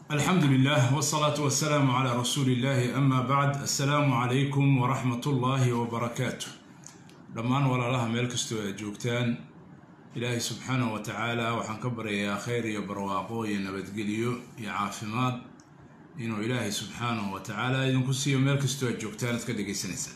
الحمد لله والصلاة والسلام على رسول الله أما بعد. السلام عليكم ورحمة الله وبركاته. دمان ولا لها ملكستو جوكتان إلهي سبحانه وتعالى وحنكبر يا خير يا برواقو يا نبتقليو يا عافمات إنه إلهي سبحانه وتعالى إذن كسيو ملكستو جوكتان تكدقي سنسا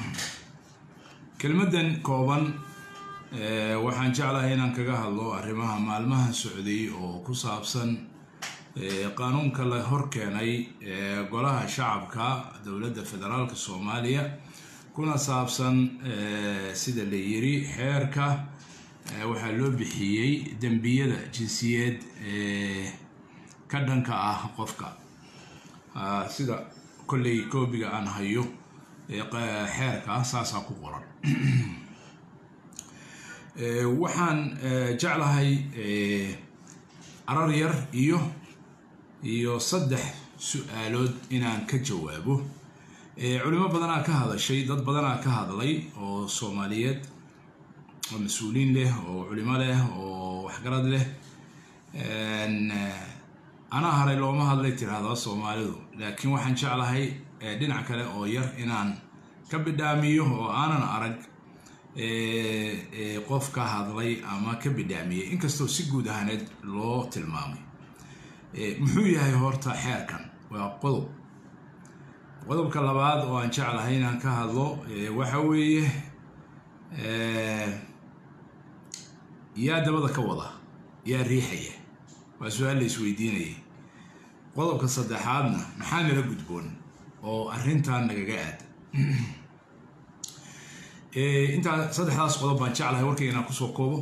كلمة كوبان وحان جعلها هنا كجاه الله أرمها مالمها سعودي وكسابسا قانون كلا هركناي قلها شعبك دولة فدرالك الصومالية كنا صابسا سيد اللي يري حيركا وحلو بحيي دنبية جنسيات كدنك قفكا سيد كل كوبي عن هيو حيركا ساسا كورا وحان جعلها عرارير iyo saddex su'aalood inaan ka jawaabo culimo badan ka hadashay dad badan ka hadlay oo Soomaaliyeed oo mas'uuliin leh oo culimo leh oo waxgarad leh ana haray looma hadlay tirada Soomaalidu laakiin waxaan jeclahay dhinac kale oo yar inaan ka bidaamiyo oo aanan arag qof ka hadlay ama ka bidaamiyay inkastoo si guud ahaaneed loo tilmaamay muxuu yahay horta xeerkan waa qodobka labaad oo aan jeclahay inaan ka hadlo waxa weeye yaa dabada ka wada yaa riixaya waa su'aal la isweydiinayay qodobka saddexaadna maxaa nala gudboon oo arrintan nagaga aad inta saddexdaas qodob baan jeclahay warkayga inaan kusoo koobo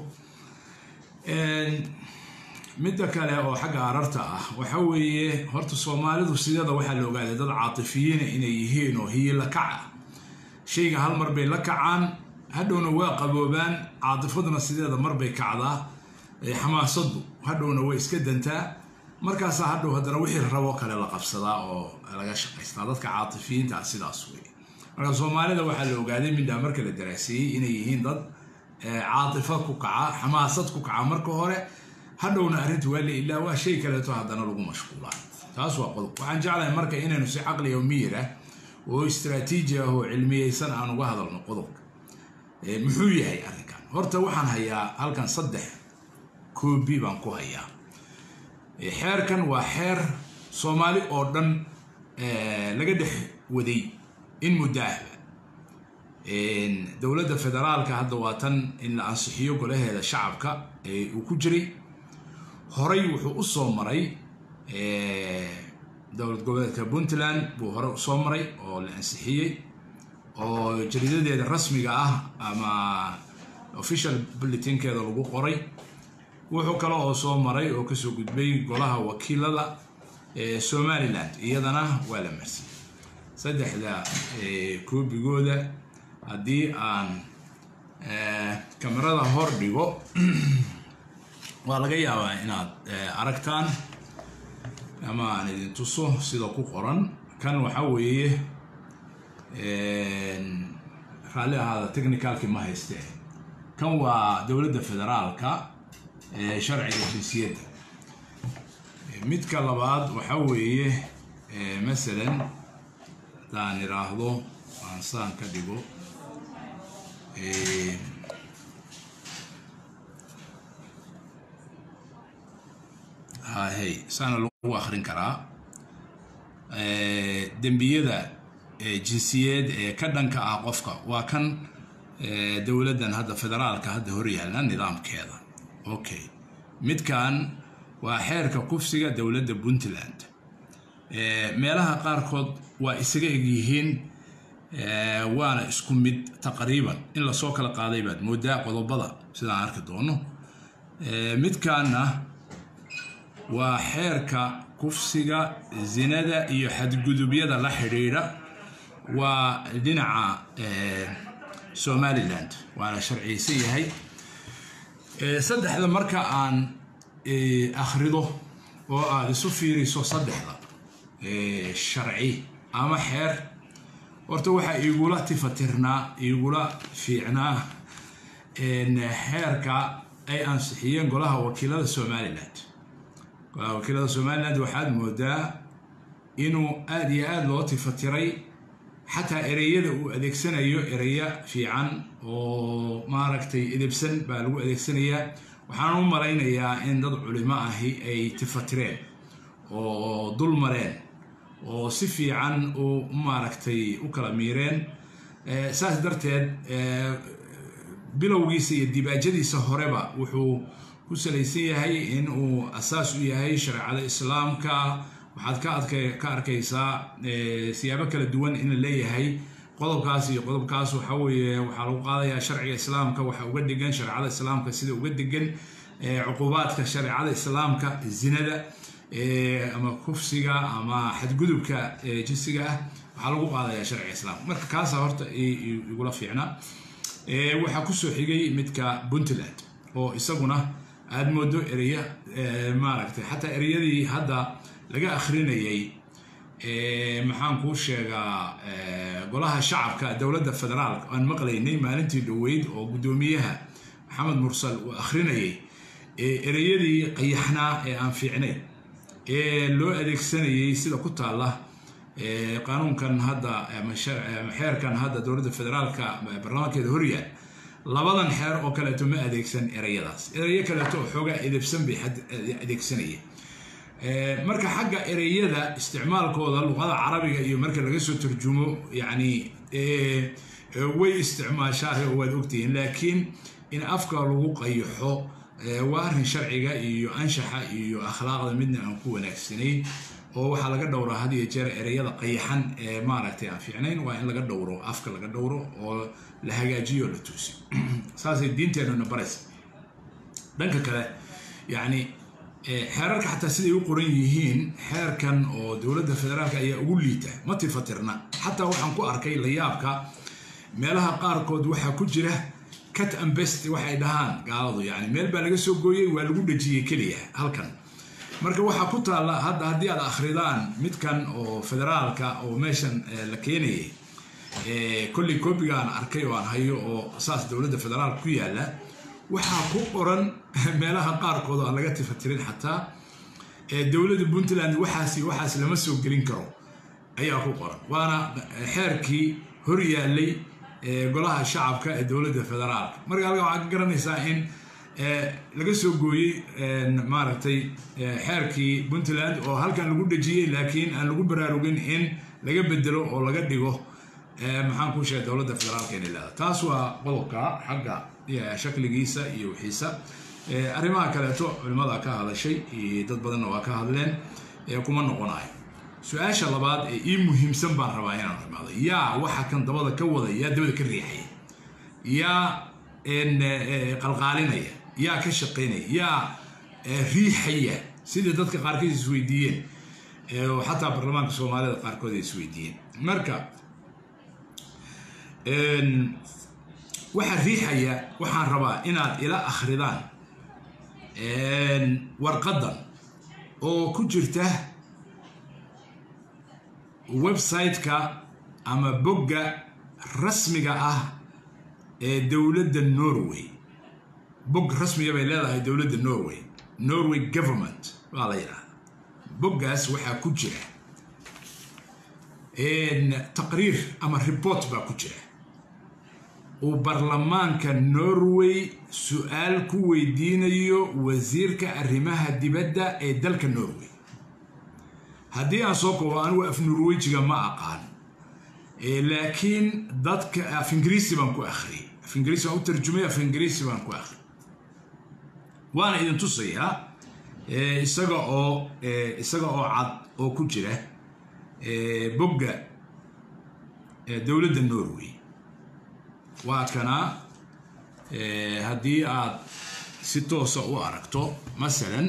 midda kale oo xagga ararta ah waxa weeye horta Soomaalidu sidada waxa la ogaaday dad caatifiyiin inay yihiin oo hiya la kaca shayga hal mar bay la kacaan hadhowna waa qaboobaan caatifaduna sidada mar bay kacdaa xamaasadu hadhowna way iska dantaa markaas hadhow hadana wixii rabo kale la qabsadaa oo laga shaqeystaa dadka caatifiyiinta sidaas weey marka Soomaalida waxa la ogaaday midda marka la daraasiyay inay yihiin dad caatifa ku kaca xamaasad ku kaca marka hore hadhowna arrintu waa ilaa waa shay kale oo hadana lagu mashquulaa taas waa qodob waxaan jeclahay marka inaynu si caqli iyo miyir ah oo istiraatiiji ah oo cilmiyeysan aan uga hadalno qodobka muxuu yahay arrinkan horta waxaan hayaa halkan saddex koobi baan ku hayaa xeerkan waa xeer Soomaali oo dhan laga dhex waday in muddaa dowladda federaalka hadda waa tan in la ansixiyo golaheeda shacabka uu ku jiray horay wuxuu u soo maray dowlad goboleedka Puntland buu hore u soo maray oo la ansixiyay oo jariidadeeda rasmiga ah ama official bulletin-keeda lagu qoray wuxuu kale oo soo maray oo ka soo gudbay golaha wakiilada Somaliland iyadana waa la marsay saddexda koobigooda haddii aan kamarada hor dhigo waa laga yaabaa inaad aragtaan ama aan idin tuso sida ku qoran kan waxa weeye raalli ahaada technicalki ma hayste kan waa dowladda federaalka sharciga jinsiyadda midka labaad waxa weeye masalan daan iraahdo aan saan ka dhigo هاي سنة لو آخرين كرا دنبية جنسيات كدن كعقفك وكان دولة هذا فدرال كهذا هوريها لنا نظام كذا أوكي مد كان وحركة قفصية دولة بونتلاند مالها قاركود وإسرائيليين وانا اسكو مد تقريبا إلا سوق القاضي مدة قضبضة سيدا عارك دونه مد كان وحركة كفسية زنادة يحد جذوبية لا حريرة ودنع سومالي لاند وعلى شرعي سيهاي صدق هذا مركا عن أخرده وسفيري صدق هذا الشرعي أما حير ورتوحى يقوله تفترنا يقوله فيعنا إن حيرك أي أنصحيين قولها وكيلة سومالي لاند wakiilada Somaliland waxaad moodaa inuu aad iyo aad loo tifatiray xataa ereyada uu adeegsanayo ereya fiican oo maaragtay edebsan baa lagu adeegsanayaa waxaan u malaynayaa in dad culimo ahi ay tifatireen oo dul mareen oo si fiican u maaragtay u kala miireen saas darteed bilowgiisa iyo dibaajadiisa horeba wuxuu ku salaysan yahay in uu asaas u yahay shareecada islaamka waxaad ka arkaysaa siyaabo kala duwan in la leeyahay qodobkaas iyo qodobkaas waxa weeye waxaa lagu qaadayaa sharciga islaamka waxa uga degan shareecada islaamka sida uga degan cuqubaadka shareecada islaamka zinada ama kufsiga ama xadgudubka jinsiga ah waxaa lagu qaadayaa sharciga islaamka marka kaasa horta igula fiicna waxaa ku soo xigay midka Puntland oo isaguna aad moodo ereya maaragtay xataa ereyadii hadda laga akhrinayay maxaan kuu sheegaa golaha shacabka dowladda federaalka aan maqlaynay maalintii dhoweyd oo gudoomiyaha maxamed mursal uu akhrinayay ereyadii qayaxnaa ee aan fiicnay loo adeegsanayay sida ku taala qaanuunkan hadda xeerkan hadda dowladda federaalka barnaamijkeeda horyaal labadan xeer oo kaleeto ma adeegsan ereyadaas ereyo kaleeto oo xoogaa edebsan bay adeegsanayeen marka xagga ereyada isticmaalkooda luqada carabiga iyo marka laga soo turjumo yani way isticmaashaa oo waad ogtihiin laakiin in afka lagu qayaxo waa arrin sharciga iyo anshaxa iyo akhlaaqda midna aan ku wanaagsanayn oo waxaa laga dhowraa had iyo jeer ereyada qayaxan ee maaragtay aan fiicnayn waa in laga dhowro afka laga dhowro oo la hagaajiyo la tuusi saasay diinteenuna baraysa dhanka kale yani xeerarka xataa siday u qoran yihiin xeerkan oo dowladda federaalka ayaa ugu liita ma tifatirna xataa waxaan ku arkay la yaabka meelaha qaarkood waxaa ku jira cut and paste waxay dhahaan gaaladu yani meel baa laga soo gooyey waa lagu dhajiyey keliya halkan marka waxaa ku taala hadda haddii aad akhridaan midkan oo federaalka oo meeshan la keenayay kolley koobigaan arkay oo aan hayo oo saas dowladda federaalka ku yaala waxaa ku qoran meelaha qaarkood oo aan laga tifatirin xataa dowladda Puntland waxaas lama soo gelin karo ayaa ku qoran waana xeerkii hor yaalay golaha shacabka ee dowladda federaalka marka halka waxaad garanaysaa in laga soo gooyey maaragtay xeerkii Puntland oo halkan lagu dhajiyey laakiin aan lagu baraarugin in laga bedelo oo laga dhigo maxaan ku sheegay dowladda federaalka inay leedahay taas waa qodobka xagga shakligiisa iyo wixiisa arrimaha kaleeto culimada ka hadashay dad badanna waa ka hadleen kuma noqonayo su-aasha labaad ee ii muhiimsan baan rabaa inaan imaado yaa waxa kan dabada ka wada yaa dabada ka riixaya yaa qalqaalinaya yaa ka shaqaynaya yaa riixaya sidii dadka qaarkood isweydiiyeen xataa baarlamaanka soomaalida qaarkood ay isweydiiyeen marka waxa riixaya waxaan rabaa inaad ila akhridaan warqadan oo ku jirta website-ka ama bogga rasmiga ah ee dowladda Norway bog rasmiga bay leedahay dowladda Norway government waa la yiraahdaa boggaas waxaa ku jira taqriir ama report baa ku jira oo baarlamaanka Norway su'aal ku weydiinayo wasiirka arrimaha dibadda ee dalka Norway haddii aan soo koobo anigu af Norwejiga ma aqaan laakiin dadka af Ingiriisi baan ku akhriyay af Ingiriisi baan u tarjumay af Ingiriisi baan ku akhriyay waana idin tusayaa isaga oo cad oo ku jira bogga dowladda Norway waa kana haddii aad si toos ah u aragto masalan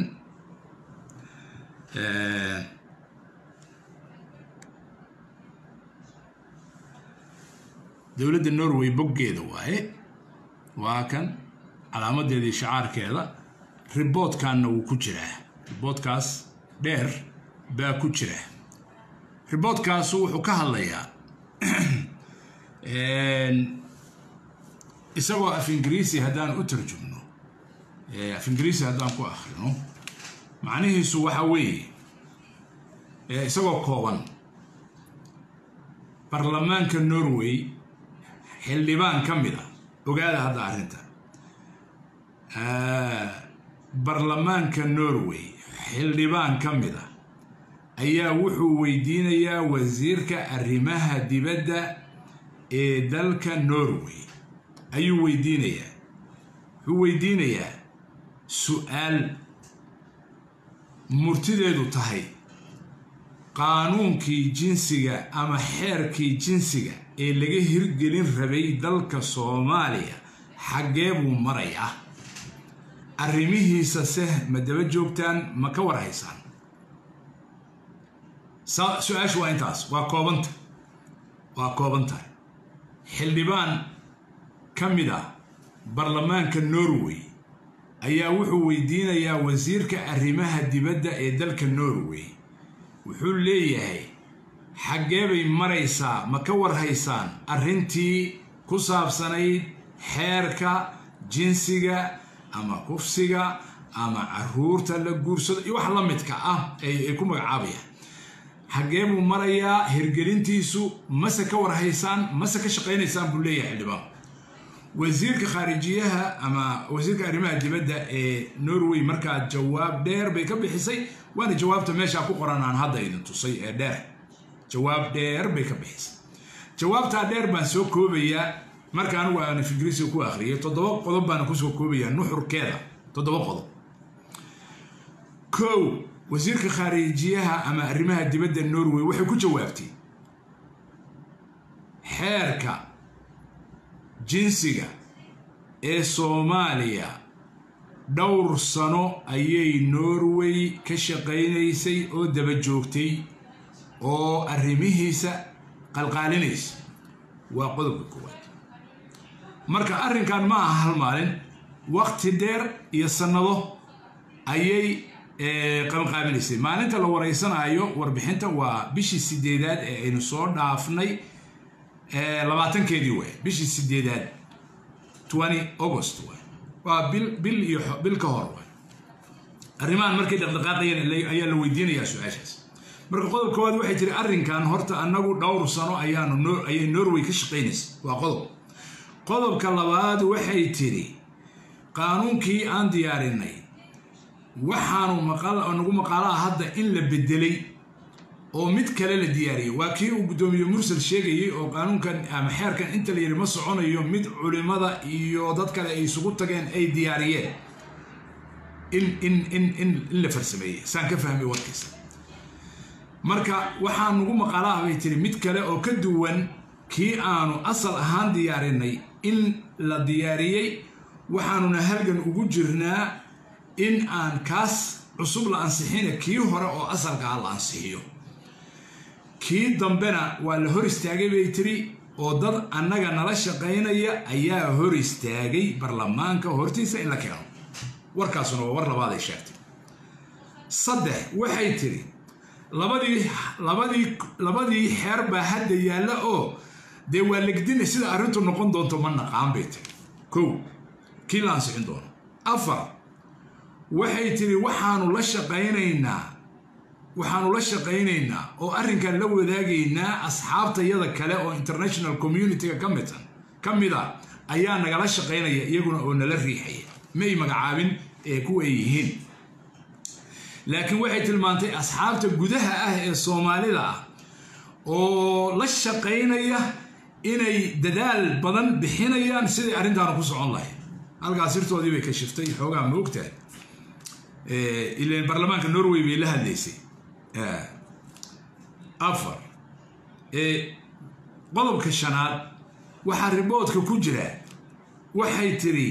dowladda Norway boggeeda waaye waa kan calaamadeedii shacaarkeeda reportkaana wuu ku jiraa reportkaas dheer baa ku jira reportkaas wuxuu ka hadlayaa isagoo af Ingiriisi haddaan u tarjumno af Ingiriisi haddaan ku akhrino macnihiisu waxa weeye isagoo kooban baarlamaanka Norway xildhibaan ka mid ah ogaada hadda arrinta baarlamaanka Norway xildhibaan ka mid ah ayaa wuxuu weydiinayaa wasiirka arrimaha dibadda ee dalka Norway ayuu weydiinayaa su'aal murtideedu tahay qaanuunkii jinsiga ama xeerkii jinsiga ee laga hirgelin rabay dalka Soomaaliya xagee buu marayaa arrimihiisa ma daba joogtaan ma ka warhaysaan su'aashu waa intaas waa koobanta xildhibaan ka mid ah baarlamaanka Norway ayaa wuxuu weydiinayaa wasiirka arrimaha dibadda ee dalka Norway wuxuu leeyahay xagee bay maraysaa ma ka warhaysaan arrintii ku saabsanayd xeerka jinsiga ama kufsiga ama caruurta la guursado iyo wax la midka ah ay ku magacaabayaan xagee buu marayaa hirgelintiisu mase ka warhaysaan mase ka shaqaynaysaan buu leeyahay xildhibaan wasiirka khaarijiyaha ama wasiirka arrimaha dibadda ee Norway markaa jawaab dheer bay ka bixisay waana jawaabta meesha ku qoran aan hadda idin tusay ee dheer jawaab dheer bay ka bixisay jawaabta dheer baan soo koobayaa marka anigu aan Ingiriisi ku akhriyay 7 qodob baan ku soo koobayaa nuxurkeeda 7 qodob kow wasiirka khaarijiyaha ama arrimaha dibadda Norway waxay ku jawaabtay xeerka jinsiga ee Soomaaliya dhowr sano ayay Norway ka shaqaynaysay oo daba joogtay oo arrimihiisa qalqaalinaysa waa qodobka koowaad marka arrinkan ma aha hal maalin waqti dheer iyo sanado ayay qalqaabilaysay maalinta la wareysanayo warbixinta waa bishii 8aad ee aynu soo dhaafnay 20keedii way bishii 8aad 20 August waa bil ka hor way arrimahan markay dhaqdhaqaaqayeen ayaa la weydiinayaa su'aashaas marka qodobka koowaad waxay tiri arrinkan horta anagu dhowr sano ayay Norway ka shaqaynaysay waa qodobka labaad waxay tiri qaanuunkii aan diyaarinay waxaanu nagu maqaalaa hadda in la bedelay oo mid kale la diyaariyay waa kii uu gudoomiye mursal sheegayay oo qaanuunkan ama xeerkan inta la yiri ma soconayo mid culimada iyo dad kale ay isugu tageen ay diyaariyeen in la farsameeyay saan ka fahmay warkiisa marka waxaan nagu maqaalaa bay tiri mid kale oo ka duwan kii aanu asal ahaan diyaarinay in la diyaariyay waxaanuna halgan ugu jirnaa in aan kaas cusub la ansixin kii hore oo asalka la ansixiyo kii dambena waa la hor istaagay bay tiri oo dad annaga nala shaqaynaya ayaa hor istaagay baarlamaanka hortiisa in la keeno warkaasuna waa war labaad ay sheegtay saddex waxay tiri labadii xeer baa hadda yaalla oo dee waa legdina sida arrintu noqon doonto ma naqaan bay tiri kow kii la ansixin doono afar waxay tiri waxaanu la shaqaynaynaa oo arrinkan la wadaagaynaa asxaabtayada kale oo international community-ga ka mid ah ayaa nagala shaqaynaya iyaguna oo nala riixaya may magacaabin ee kuwa ay yihiin laakiin waxay tilmaantay asxaabta gudaha ah ee Soomaalida ah oo la shaqaynaya inay dadaal badan bixinayaan sidii arrintan ku socon lahayd halkaas sirtoodii bay ka shiftay xoogaa moogtahay ileen baarlamaanka Norway bay la hadlaysay afar qodobka shanaad waxa riboodka ku jira waxay tiri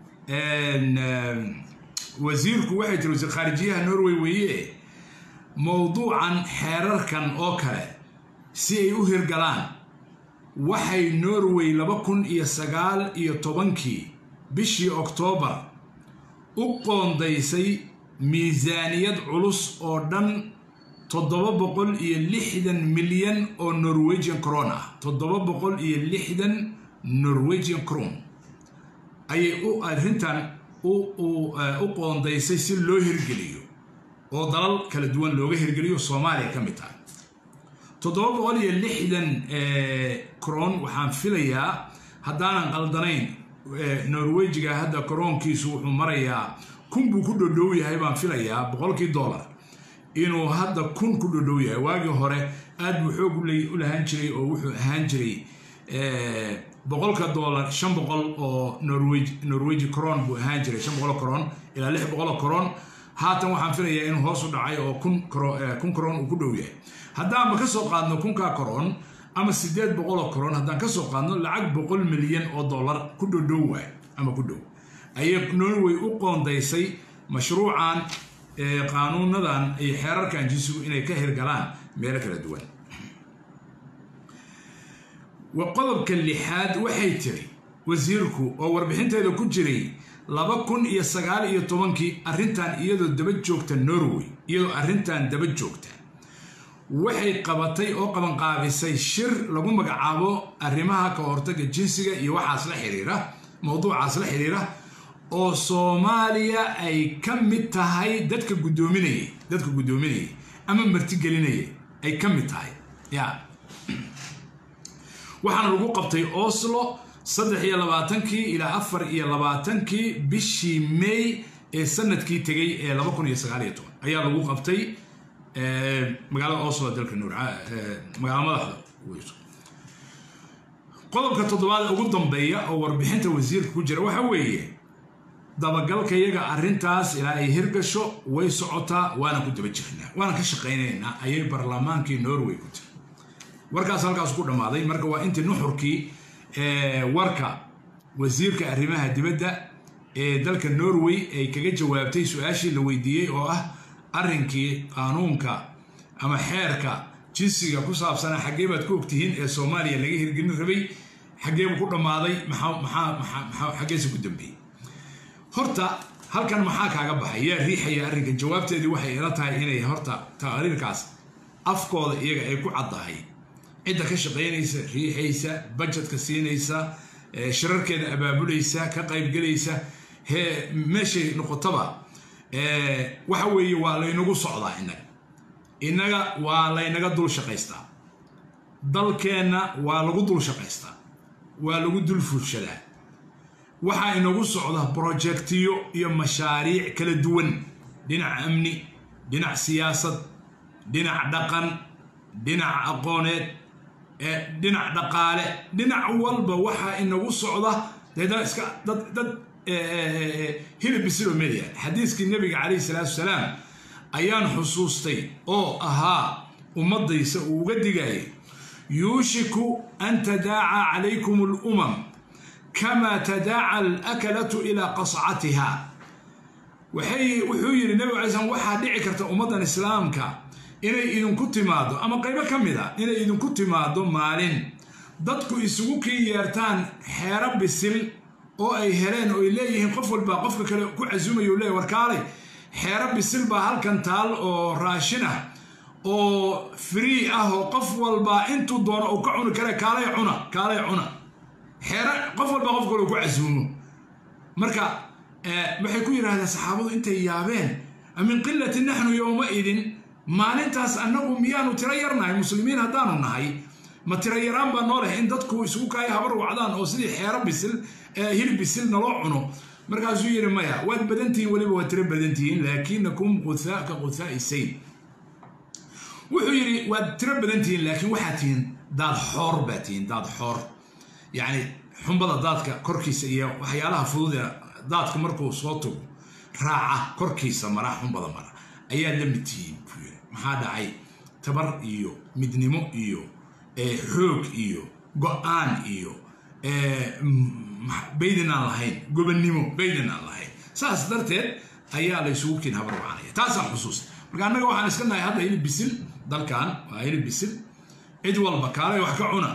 wasiirku waxay tiri wasiir khaarijiyaha Norway weeye mowduucan xeerarkan oo kale si ay u hirgalaan waxay Norway 2019 bishii October u qoondaysay miisaaniyad culus oo dhan 760 milyan oo Norwegian krona 760 Norwegian kron ayay arrintan u qoondaysay si loo hirgeliyo oo dalal kala duwan looga hirgeliyo Soomaaliya ka mid tahay 760 kron waxaan filayaa haddaanan qaldanayn Norwegiga hadda kronkiisu wuxuu marayaa 1000 buu ku dhow yahay baan filayaa $100 inuu hadda 1000 ku dhow yahay waagii hore aad buu xoog u lahaan jiray oo wuxuu ahaan jiray $100 500 oo Norwegian kron buu ahaan jiray 500 kron ilaa 600 kron haatan waxaan filayaa inuu hoos u dhacay oo 1000 kron uu ku dhow yahay haddaan ka soo qaadno 1000 kron ama 800 kron haddaan ka soo qaadno lacag $100 milyan oo dollar ku dhow waay ama ku dhow ayay Norway u qoondaysay mashruucan qaanuunadan ay xeerarkan jinsigu inay ka hirgalaan meelo kala duwan وقضبك اللحاد waxay tiri wasiirku oo warbixinteeda ku jiray 2019 arrintan iyadoo daba joogta Norway iyadoo arrintan daba joogta waxay qabatay oo qaban qaabisay shir lagu magacaabo arrimaha ka hortagga jinsiga iyo waxaas la xiriira mowduucaas la xiriira oo Soomaaliya ay ka mid tahay dadka gudoominayay ama martigelinayay ay ka mid tahay waxaan lagu qabtay Oslo 23 ilaa 24 bishii May ee sanadkii tagay ee 2019 ayaa lagu qabtay magaalada Oslo dalka magaalada madaxda qodobka toddobaad ugu dambeeya oo warbixinta wasiirka ku jira waxa weeye dabagalka iyaga arrintaas ilaa ay hirgasho way socotaa waana ku daba jirnaa waana ka shaqeynaynaa ayay baarlamaankii Norway ku tiri warkaas halkaas ku dhamaaday marka waa intii nuxurkii warka wasiirka arrimaha dibadda ee dalka Norway ay kaga jawaabtay su'aashii la weydiiyay oo ah arrinkii qaanuunka ama xeerka jinsiga ku saabsan xagee baad ku ogtihiin ee Soomaaliya laga hirgelin rabay xagee ku dhamaaday maxaa xageesa ku dambeeyay horta halkan maxaa kaaga baxay yaa riixaya arrinka jawaabteedii waxay ila tahay inay horta taariirkaas afkooda iyaga ay ku caddahay cidda ka shaqeynaysa riixaysa budgetka siinaysa shirarkeeda abaabulaysa ka qaybgalaysa meeshay noqotaba waxa weeye waa laynagu socdaa innaga waa laynaga dul shaqaystaa dalkeenna waa lagu dul shaqaystaa waa lagu dul furshadaa waxaa inagu socda projectiyo iyo mashaariic kala duwan dhinac amni dhinac siyaasad dhinac dhaqan dhinac aqooneed dhinac dhaqaale dhinac walba waxaa inagu socda dad hilib bisilo media xadiiskii nabiga calayhi salaatu wasalaam ayaan xusuustay oo ahaa ummadaysa uu uga digayay yuushiku an tadaaca calaykum al-umam kama tadaaca al-akalatu ilaa qascatiha wuxuu yidhi nabiga calayhi salaam waxaa dhici karta ummaddan islaamka inay idinku timaado ama qaybo ka mid ah inay idinku timaado maalin dadku isugu kii yeertaan xeero bisil oo ay heleen oo ay leeyihiin qof walba qofka kale ku casuumayo leeyahay warkaalay xeero bisil baa halkan taal oo raashin ah oo free ah oo qof walba intuu doono uu ka cuni kare kaalay cuna xeero qof walba qof kale ku casuumo marka waxay ku yiraahdeen saxaabadu intay yaabeen amin qillati nahnu yawma idin maalintaas annagu miyaanu tira yarnahay muslimiin haddaanu nahay ma tira yaraan baa noo leh in dadku isugu kaaya habar wacdaan oo sidii xeero bisil hilib bisil naloo cuno markaasuu yidhi maya waad badantihiin weliba waad tira badantihiin laakinakum quthaa ka quthaa'i sayl wuxuu yidhi waad tira badantihiin laakiin waxaad tihiin daad xoor baa tihiin daad xoor yacni xumbada daadka korkiisa iyo waxyaalaha fudud ee daadka markuu soo tago raaca korkiisa mara xumbada mara ayaa la mid tihiin maxaa dhacay tabar iyo midnimo iyo xoog iyo go'aan iyo baydinaan lahayn gobannimo baydinaan lahayn saas darteed ayaa la isugu keen habar wacanaya taasaan xusuus marka annaga waxaan iska nahay hadda hilib bisil dalkan waa hilib bisil cid walba kaalay wax ka cuna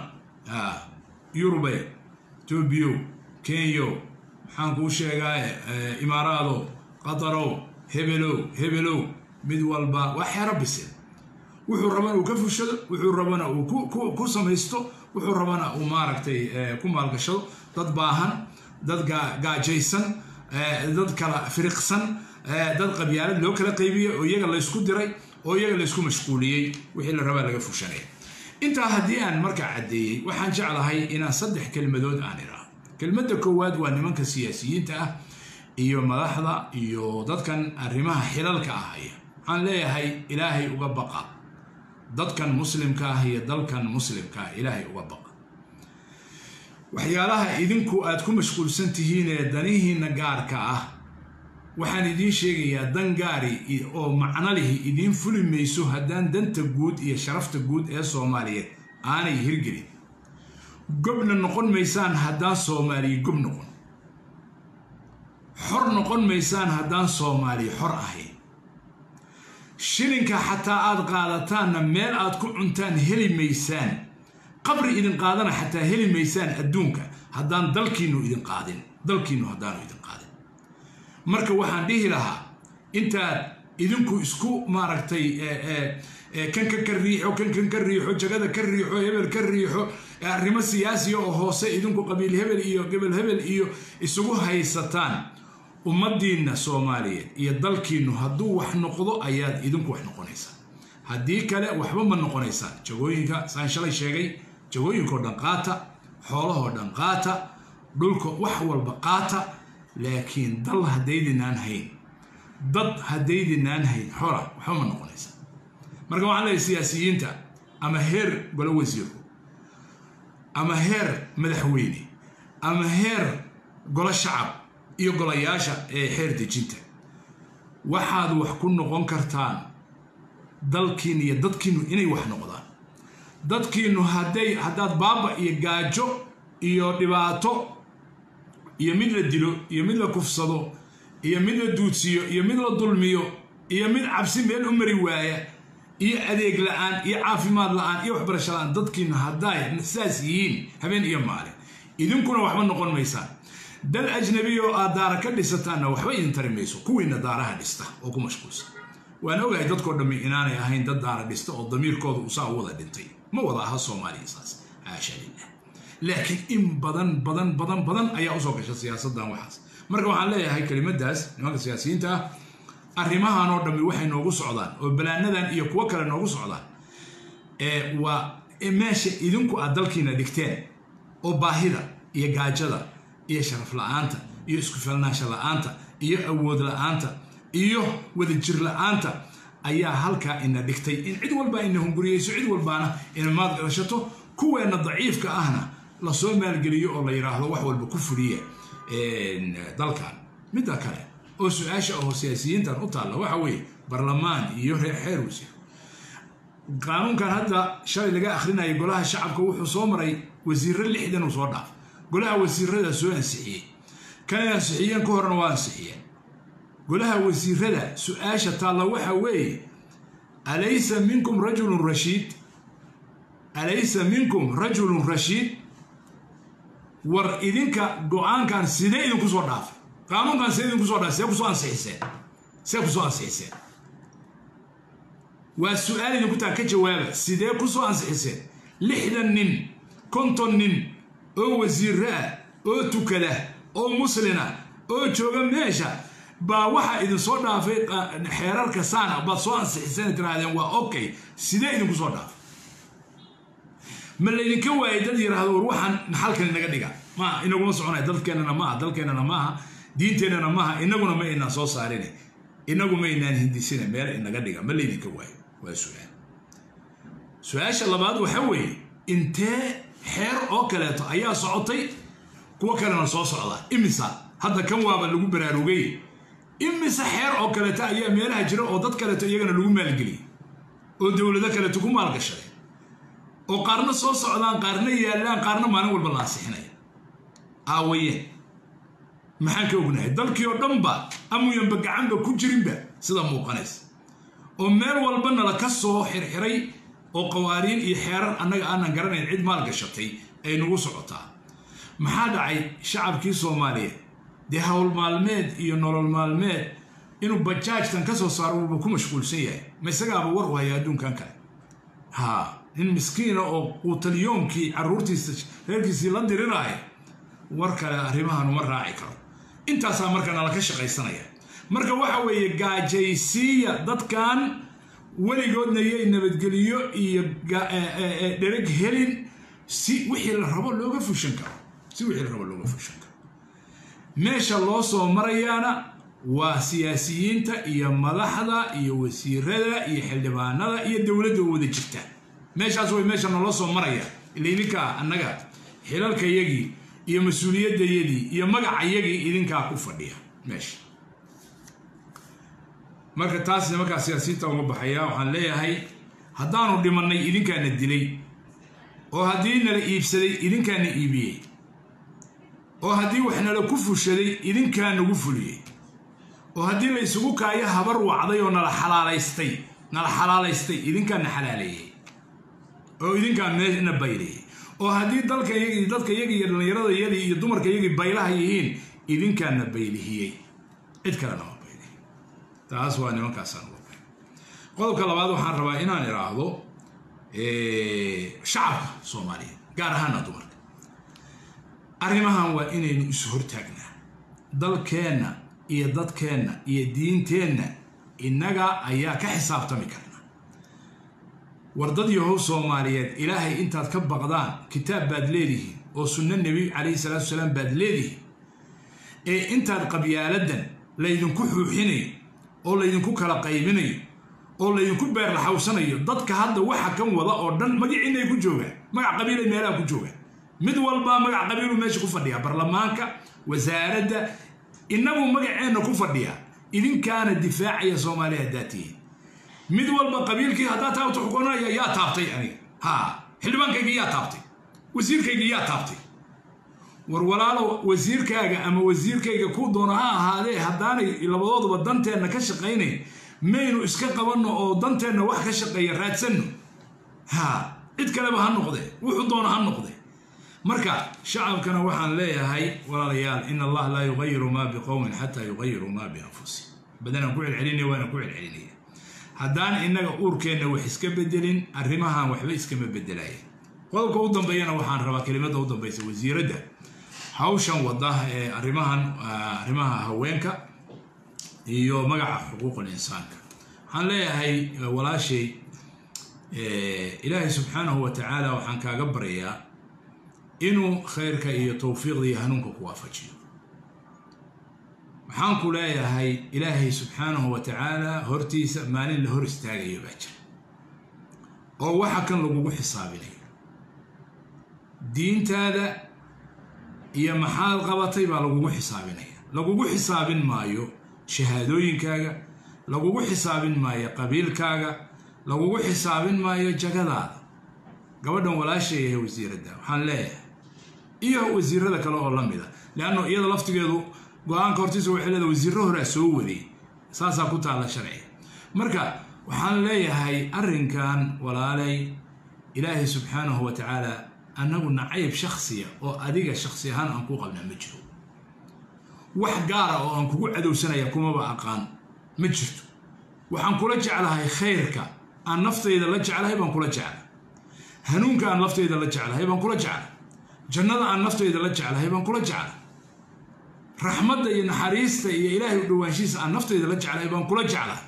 yurube etoobiyo kenyo maxaan kuu sheegaa imaaraado qatarow hebelow mid walba waa xeero bisil wuxuu rabana uu ka fushado wuxuu rabana uu ku samaysto wuxuu rabana uu maaragtay ku maalgashado dad baahan dad gaajaysan dad kala firiqsan dad qabyaalad loo kala qaybiyey oo iyaga la isku diray oo iyaga la isku mashquuliyey wixii la rabaa laga fushanay intaa haddii aan markaa caddeeyey waxaan jeclahay inaan 3 kelmadood aan iraahdo kelmadda koowaad waa nimanka siyaasiyiinta ah iyo madaxda iyo dadkan arrimaha xilalka ah waxaan leeyahay ilaahay uga baqa dadkan muslimka ah iyo dalkan muslimka ah ilaahay uga baqa waxyaalaha idinku aad ku mashquulsan tihiin ee danihiina gaarka ah waxaan idiin sheegayaa dan gaari oo macno leh idiin fuli mayso haddaan danta guud iyo sharafta guud ee Soomaaliyeed aanay hirgelin gobna noqon maysaan haddaan Soomaaliya gob noqon xor noqon maysaan haddaan Soomaaliya xor ahayn shilinka xataa aad qaadataanna meel aad ku cuntaan heli maysaan qabri idin qaadana xataa heli maysaan adduunka haddaan dalkiinu idin qaadin haddaanu idin qaadin marka waxaan dhihi lahaa intaad idinku isku maaragtay kan ka riixo jagada ka riixo hebel ka riixo arrimo siyaasi oo hoose idinku qabiil hebel iyo gobol hebel iyo isugu haysataan ummadiina Soomaaliyeed iyo dalkiinu hadduu wax noqdo ayaad idinku wax noqonaysaa haddii kale waxba ma noqonaysaa jagooyinka saan shalay sheegay jagooyinka dhan qaata xoolaha dhan qaata dhulka wax walba qaata laakiin dal hadeydinaan hayn dad hadeydinaan hayn xora waxba ma noqonaysaa marka waxaan leeyahay siyaasiyiinta ama heer golo wasiir ama heer madaxweyne ama heer golo shacab iyo golayaasha ee heer dejinta waxaad wax ku noqon kartaan dalkiin iyo dadkiinu inay wax noqdaan dadkiinu haddaad baaba iyo gaajo iyo dhibaato iyo mid la dilo iyo mid la kufsado iyo mid la duudsiyo iyo mid la dulmiyo iyo mid cabsi meel u mari waaya iyo adeeg la'aan iyo caafimaad la'aan iyo waxbarasho la'aan dadkiinu hadday sidaas yihiin habeen iyo maalin idinkuna waxba noqon maysaan dal ajnabi oo aad daara ka dhisataanna waxba idin tari mayso kuwiina daaraha dhista oo ku mashquulsan waan ogahay dadkoo dhammi inaanay ahayn dad daara dhista oo damiirkooda usaa wada dhintay ma wada aha Soomaaliya saas caasha lillah laakiin in badan ayaa usoo gashay siyaasaddan waxaas marka waxaan leeyahay kelimadaas nimanka siyaasiyiinta arrimahan oo dhammi waxay noogu socdaan oo balaanadan iyo kuwa kale noogu socdaan waa meesha idinku aad dalkiina dhigteen oo baahida iyo gaajada iyo sharaf la'aanta iyo isku filnaansho la'aanta iyo awood la'aanta iyo wadajir la'aanta ayaa halkaa ina dhigtay in cid walba ina hunguriyeyso cid walbaana ina maad gashato kuweena daciifka ahna la soo maalgeliyo oo la yiraahdo wax walba ku fuliya dalkan midda kale oo su'aasha oo siyaasiyiintan u taala waxa weeye barlamaan iyo xeer wasiir qaanuunkan hadda shalay laga akhrinayo golaha shacabka wuxuu soo maray wasiirro 60 soo dhaaf golaha wasiirrada soo ansixiyay kan ansixiyeen ka horna waa ansixiyeen golaha wasiirrada su'aasha taala waxa weeye alaysa minkum rajulun rashid war idinka go'aankan sidee idinku soo dhaaf qaanuunkan sidee idinku soo dhaaf sidee ku soo ansixiseen waa su'aal idinku taa ka jawaaba sidee ku soo ansixiseen 60 nin 50 nin oo wasiirra oo tukada oo muslina oo jooga meesha baa waxa idin soo dhaafay xeerarka saana baad soo ansixiseen tiraadeen waa okay sidee idinku soo dhaaf ma leedinka waayay dad yiraahdo war waxaan halkan inaga dhiga ma inaguma soconay dalkeenana ma diinteenana ma inaguna ma inaan soo saarin inagu ma inaan hindisina meel inaga dhiga ma leedinka waayay waa su'aasha labaad waxa weeye intee xeer oo kaleeto ayaa socotay kuwa kalena soo socda imisa hadda kan waaba lagu baraarugay imisa xeer oo kaleeto ayaa meelaha jira oo dad kaleeto iyagana lagu maalgeliyay oo dawladda kaleeto ku maalgashaday oo qaarna soo socdaan qaarna yaalaan qaarna maalin walba la ansixinay aawaye maxaan ka ognahay dalkii oo dhanba amuyanba gacanba ku jirinba sida muuqanaysa oo meel walbana la ka soo xirxiray oo qawaariin iyo xeerar annaga aanan garanayn cid maal gashatay ay nagu socotaa maxaa dhacay shacabkii Soomaaliyeed dee hawl maalmeed iyo nolol maalmeed inuu bajaajtan ka soo saaro uu ku mashquulsan yahay ma isagaaba war u haya adduunkan kale in miskiina oo quutalyoomkii carruurtiisa reerkiisii la diriraay war kale arrimahan uma raaci karo intaasaa markaa nala ka shaqaysanaya marka waxa weeye gaajaysiya dadkan weligoodna yay nabadgeliyo iyo dhereg helin si wixii la rabo looga fushan karo meesha loo soo marayaana waa siyaasiyiinta iyo madaxda iyo wasiirada iyo xildhibaanada iyo dowladda wada jirta meeshaas way meesha noo soo maraya idinka annaga xilalkayagii iyo mas'uuliyadayadii iyo magacayagii idinka ku fadhiya meesha marka taasina marka siyaasiyiinta uga baxaya waxaan leeyahay haddaanu dhimanay idinkaana dilay oo haddii nala iibsaday idinkaana iibiyey oo haddii wax nala ku fushaday idinkaana ugu fuliyey oo haddii la isugu kaayo habar wacday oo nala xalaalaystay idinkaana xalaaleeyey oo idinkaan meeshna bayliyey oo haddii dalkayagii dadkayagii iyo dhallinyaradayadii iyo dumarkayagii baylaha yihiin idinkaana baylihiyey cid kalena ma baylihiyey taas waa nimankaasaan uga baxay qodobka labaad waxaan rabaa inaan idhaahdo shacabka soomaaliyeed gaar ahaana dumarka arrimahan waa inaynu isu hortaagnaa dalkeenna iyo dadkeenna iyo diinteenna innaga ayaa ka xisaabtami karna wardad yahow soomaaliyeed ilaahay intaad ka baqdaan kitaab baad leedihiin oo sunno nebi calayhi salaatu wasalaam baad leedihiin ee intaad qabyaaladan laydinku xuuxinayo oo laydinku kala qaybinayo oo laydinku beerlaxawsanayo dadka hadda waxa kan wada oo dhan magaciinay ku joogaan magac qabiilay meelaha ku joogaan mid walba magac qabiilu meesha ku fadhiya baarlamaanka wasaaradda inagu magaceenna ku fadhiya idinkaana difaacaya Soomaaliya daatiye mid walba qabiilkii hadda taabto xukuunaya yaa taabtay aniga xildhibaankayga yaa taabtay wasiirkayga yaa taabtay war walaalo wasiirkaaga ama wasiirkayga ku doona ha ahaadee haddaanay labadooduba danteenna ka shaqaynayn maynu iska qabanno oo danteenna wax ka shaqeeya raadsanno cid kaleba ha noqdee wuxuu doona ha noqdee marka shacabkana waxaan leeyahay walaalayaal in allah laa yugayiru maa biqowmin xataa yugayiru maa bianfusihim badanaan ku celcelinaya waana ku celcelinaya haddaan innaga uurkeenna wax iska bedelin arrimahan waxba iskama bedelaya qodobka u dambeeyana waxaan rabaa kelimada u dambaysa wasiiradda hawshan wada ee arrimaha haweenka iyo magaca xuquuqul insaanka waxaan leeyahay walaashay ilaahay subxaanahu wa tacaala waxaan kaaga baryayaa inuu khayrka iyo tawfiiqda iyo hanuunka ku waafajiyo waxaan ku leeyahay ilaahay subxaanahu wa tacaala hortiisa maalin la hor istaagayo baa jira oo waxa kan lagugu xisaabinayo diintaada iyo maxaad qabatay baa lagugu xisaabinaya lagugu xisaabin maayo shahaadooyinkaaga lagugu xisaabin maayo qabiilkaaga lagugu xisaabin maayo jagadaada gabadhan walaashay ee wasiiradda waxaan leeyahay iyo wasiirada kale oo la mida laano iyada laftigeedu go'aanka hortiisa waxay leedahay wasiirro hore soo waday saasaa ku taala sharciga marka waxaan leeyahay arrinkan walaalay ilaahay subxaanahu wa tacaala annagu nacayb shakhsiya oo adiga shakhsi ahaan aan ku qabnaa ma jiro wax gaara oo aan kugu cadowsanaya kumaba aqaan ma jirto waxaan kula jeclahay khayrka aan naftayda la jeclahay baan kula jeclahay hanuunka aan naftayda la jeclahay baan kula jeclahay jannada aan naftayda la jeclahay baan kula jeclahay raxmadda iyo naxariista iyo ilaahay u dhawaanshiisa aan naftayda la jeclahay baan kula jeclahay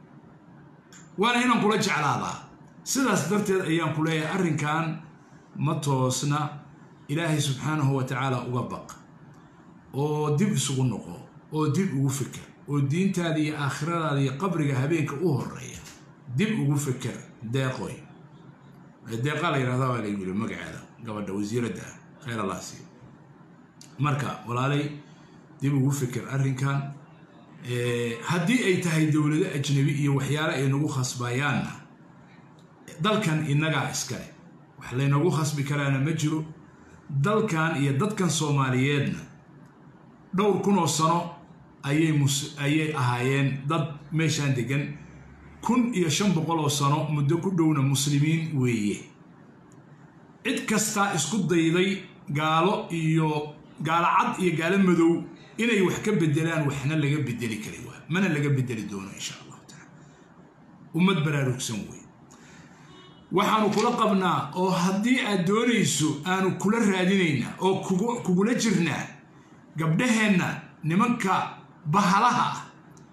waana inaan kula jeclaadaa sidaas darteed ayaan ku leeyahay arrinkan ma toosna ilaahay subxaanahu wa tacaala uga baq oo dib isugu noqo oo dib ugu fikir oo diintaada iyo aakhiradaada iyo qabriga habeenka u horeeya dib ugu fikir deeqoy deeqa la yiraahdaa waa la yiri magaceeda gabadha wasiiradda khayr allah siiyo marka walaalay dib ugu fikir arrinkan haddii ay tahay dowlado ajnabi iyo waxyaalo ay nagu khasbayaanna dalkan innagaa iskale wax laynagu khasbi karaana ma jiro dalkan iyo dadkan Soomaaliyeedna dhowr kun oo sano ayay ahaayeen dad meeshaan degan 1500 oo sano muddo ku dhowna muslimiin weeye cid kasta isku dayday gaalo cad iyo gaalo madow inay wax ka bedelaan waxna laga bedeli kari waa mana laga bedeli doono insha Allah taala ummad baraarugsan weey waxaanu kula qabnaa oo haddii aad doonayso aanu kula raadinaynaa oo kugula jirnaa gabdhaheenna nimanka bahalaha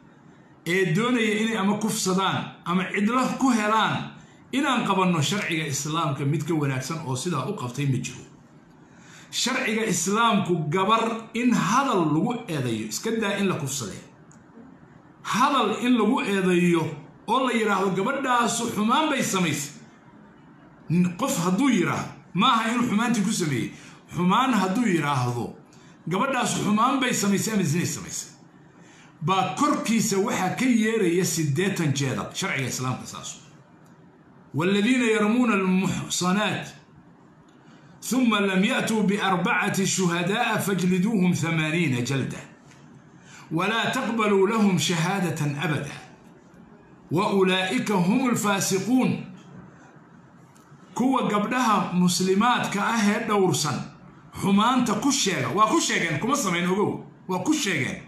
doonaya inay ama kufsadaan ama cidla ku helaan inaan qabanno sharciga islaamka mid ka wanaagsan oo sidaa u qabtay ma jiro. sharciga islaamku gabar in hadal lagu eedayo iska daa in la kufsaday, hadal in lagu eedayo oo la yiraahdo gabadhaas xumaan bay samaysay. qof hadduu yiraahdo maaha inuu xumaantii ku sameeyey, xumaan hadduu yiraahdo gabadhaas xumaan bay samaysay ama zinay samaysay baa korkiisa waxaa ka yeeraya 80 jeedal sharciga islaamka saas. والذين يرمون المحصنات ثم لم يأتوا ب4 شهداء فاجلدوهم 80 جلدة ولا تقبلوا لهم شهادة أبدا وأولئك هم الفاسقون. كوا قبلها مسلمات كأهل دورسن حمانتا كشيغا وكشيغان كما سمين اوغو وكشيغان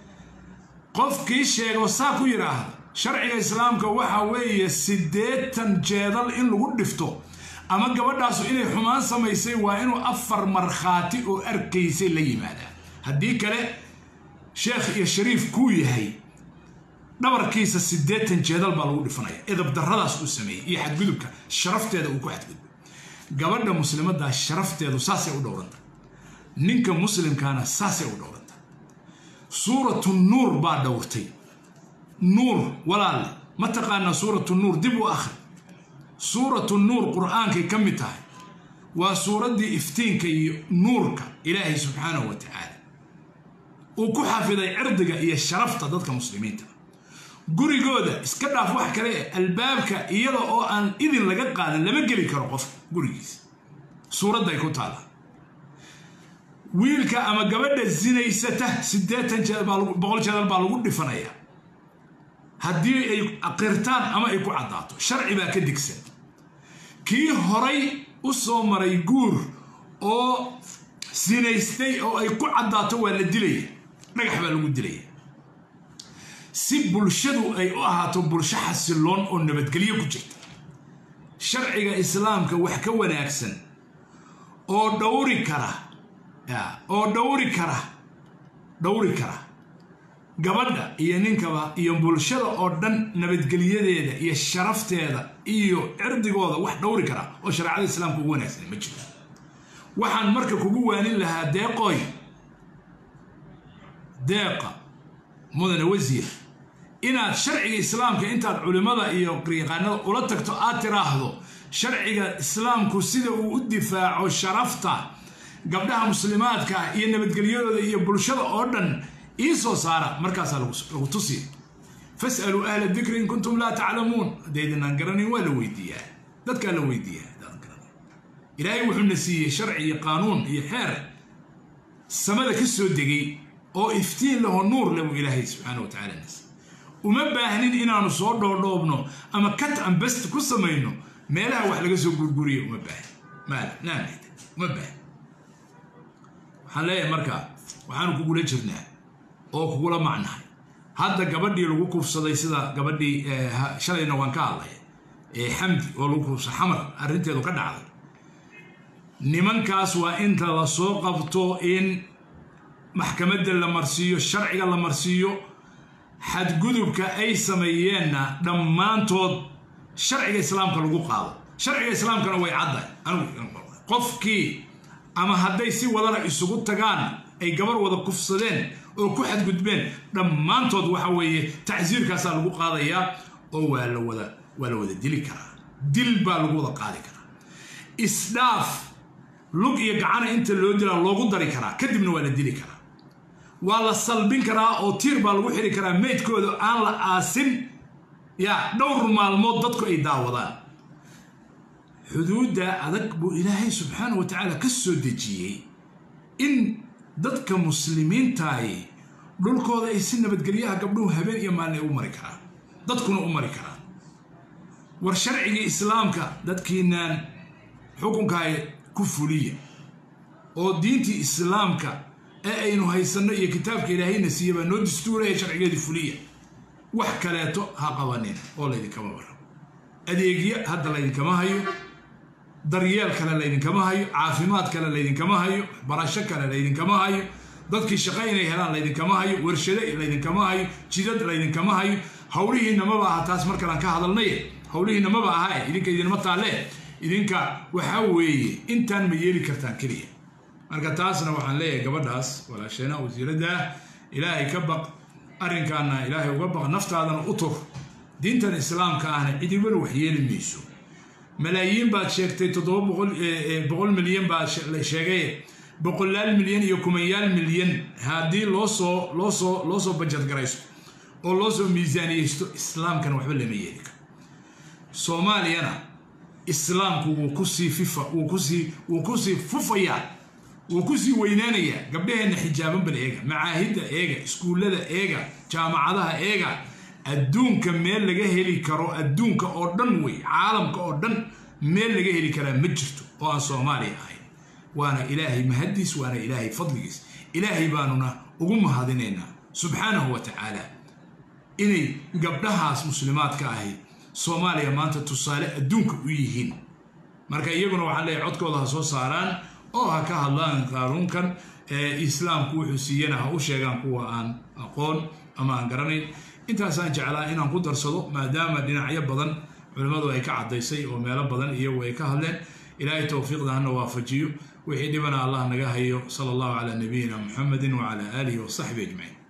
قف كيشيغا وساكو يراهد شرعي الاسلام waxa weeye 80 jeedal in lagu dhifto ama gabadhaas inay xumaan samaysay waa inuu 4 marxaati oo arkaysay la yimaada. hadii kale sheekh iyo shariif ku yahay dhabarkiisa 80 jeedal baa lagu dhifanaya edab darradaas uu sameeyay iyo xadgudubka sharafteeda uu ku xadgudbay. gabadha muslimada sharafteedu saasay u dhowranta, ninka muslimkaana saasay u dhowranta. suuratu nuur baa dhowrtay. nuur walaal ma taqaana suuratu nuur dib u akhri. suuratu nuur quraanka ka mid tahay waa suuradii iftiinka iyo nuurka ilaahay subxaanahu wa ta'ala uu ku xafiday cirdiga iyo sharafta dadka muslimiinta. gurigooda iska dhaaf wax kale albaabka iyada oo aan idin laga qaadan lama geli karo qof gurigiisa. suuradda ay ku taala wiilka ama gabadha zinaysata 80 jeedal baa lagu dhifanaya haddii ay aqirtaan ama ay ku cadaato. sharci baa ka digsan. kii horay u soo maray guur oo zinaystay oo ay ku cadaato waa la dilaya, dhagax baa lagu dilaya si bulshadu ay u ahaato bulsho xasiloon oo nabadgelyo ku jirta. sharciga islaamka wax ka wanaagsan oo dhowri kara gabadha iyo ninkaba iyo bulshada oo dhan nabadgelyadeeda iyo sharafteeda iyo cirdigooda wax dhowri kara oo shariicada islaamka ugu wanaagsan ma jiro. waxaan marka kugu waanin lahaa deeqa mudane wasiir inaad sharciga islaamka intaad culimada iyo qariiqaanada ula tagto aad tiraahdo sharciga islaamku sida uu u difaaco sharafta gabdhaha muslimaadka iyo nabadgelyadooda iyo bulshada oo dhan إيسو صار مركز لو تصي فاسألوا أهل الذكر إن كنتم لا تعلمون. ديدنا نقرني ولا ويديا ذاتك لا ويديا إلهي وحنا سي شرعي قانون يحير السماء كسو دقي أو إفتين له النور له إلهي سبحانه وتعالى الناس وما باهنين إنا نصور دور لوبنو أما كت أم بس كل مينو ما لها واحد لقسو قرقورية وما باهن ما لا نعم وما باهن حلايا مركا وحانو كقول جرناه oo kugula macnahay. hadda gabadhii lagu kufsaday sida gabadhii shalayna waan ka hadlay xamdi oo lagu kufsaday xamar arinteedu ka dhacday. nimankaas waa inta la soo qabto in maxkamadda la marsiiyo sharciga la marsiiyo xadgudubka ay sameeyeenna dhammaantood sharciga islaamka lagu qaado. sharciga islaamkana way caddahay qofkii ama hadday si wadana isugu tagaan ay gabar wada kufsadeen oo ku xadgudbeen dhammaantood waxa weeye tacsiirkaas lagu qaadayaa oo waa la wada dili karaa. dil baa lagu wada qaadi karaa. isdaaf lug iyo gacana inta loo dilaa loogu dari karaa kadibna waa la dili karaa. waa la salbin karaa oo tiir baa lagu xiri karaa meydkooda aan la aasin dhowr maalmood dadku ay daawadaan. xuduudda adag buu ilaahay subxaanahu wa tacaala ka soo dejiyey in dadka muslimiinta ay dhulkooda ay si nabadgelyaha gabdhuhu habeen iyo maalin u mari karaan dadkuna u mari karaan. war sharciga islaamka dadkiinaan xukunka ay ku fuliya oo diintii islaamka ee aynu haysanno iyo kitaabka ilaahayna siiyay baa noo dastuuraya sharcigeedii fuliya. wax kaleeto ha qabanin oo laydinkama warramo. adeegyo hadda laydinkama hayo, daryeel kale laydinkama hayo, caafimaad kale laydinkama hayo, barasho kale laydinkama hayo. dadkii shaqo inay helaan laydinkama hayo warshado laydinkama hayo jidad laydinkama hayo hawlihiina maba aha taas markaan ka hadalnay hawlihiina maba aha idinka idinma taalee idinka waxa weeye intaan ma yeeli kartaan kaliya marka taasna waxaan leeyahay gabadhaas walaasheena wasiirada ilaahay ka baq arrinkaana ilaahay uga baq naftaadana u tur diintan islaamka ahna cidiban wax yeeli mayso malaayiin baad sheegtay 700 milyan baad sheegay 100 milyan iyo 100 milyan haddii loo soo budget garayso oo loo soo miisaaniyeysto islaamkan waxba lama yeeli karo Soomaaliyana islaamku wuu ku sii fufaya wuu ku sii weynaanaya gabdhaheena xijaaban bal eega macaahidda eega iskuulada eega jaamacadaha eega adduunka meel laga heli karo adduunka oo dhan way caalamka oo dhan meel laga heli karaa ma jirto oo aan Soomaaliya ahayn waana ilaahay mahadiis waana ilaahay fadligiis ilaahay baanuna ugu mahadinayna subhanahu wa ta'ala inay gabdhahaas muslimaadka ahay Soomaaliya maanta tusaale adduunka u yihiin marka iyaguna waxaan leeyahay codkooda ha soo saaraan oo ha ka hadlaan qaanuunkan islaamku wuxuu siiyana ha u sheegaan kuwa aan aqoon ama aan garanayn intaasaan jeclaa inaan ku darsado maadaama dhinacyo badan culimadu ay ka cadaysay oo meelo badan iyagu ay ka hadleen ilaahay tawfiiqda hana waafajiyo wixii dhibana Allah naga hayo sallallahu ala nabiyina Muhammadin wa ala alihi wa sahbihi ajma'in